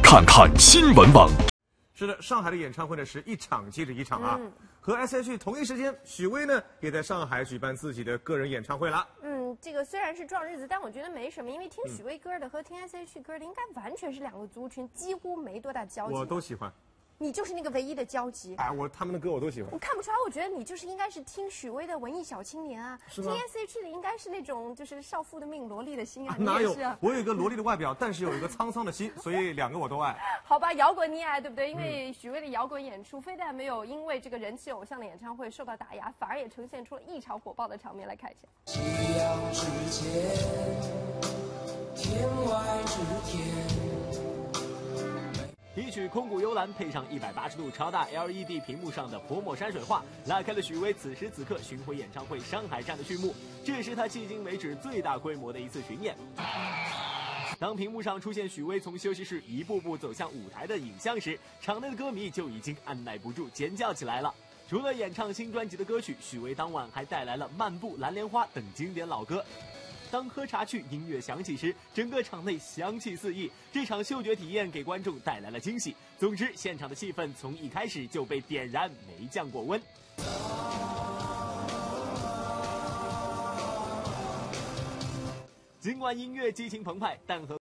看看新闻网。 是的，上海的演唱会呢是一场接着一场啊。和 S.H.E 同一时间，许巍呢也在上海举办自己的个人演唱会了。 这个虽然是撞日子，但我觉得没什么，因为听许巍歌的和听 S.H.E 歌的应该完全是两个族群，几乎没多大交集。 我都喜欢。 你就是那个唯一的交集。 哎，他们的歌我都喜欢。 我看不出来，我觉得你就是应该是听许巍的文艺小青年啊，听 S.H.E 的应该是那种就是少妇的命、萝莉的心啊。 哪有？我有一个萝莉的外表，但是有一个沧桑的心，所以两个我都爱。 好吧，摇滚你也爱，对不对？因为许巍的摇滚演出非但没有因为这个人气偶像的演唱会受到打压，反而也呈现出了异常火爆的场面。来看一下。夕阳之前，天外之天。 一曲《空谷幽兰》配上180度超大 LED 屏幕上的泼墨山水画，拉开了许巍此时此刻巡回演唱会上海站的序幕。这也是他迄今为止最大规模的一次巡演。当屏幕上出现许巍从休息室一步步走向舞台的影像时，场内的歌迷就已经按耐不住尖叫起来了。除了演唱新专辑的歌曲，许巍当晚还带来了《漫步》《蓝莲花》等经典老歌。当喝茶去音乐响起时，整个场内香气四溢，这场嗅觉体验给观众带来了惊喜。总之，现场的气氛从一开始就被点燃，没降过温。尽管音乐激情澎湃，但和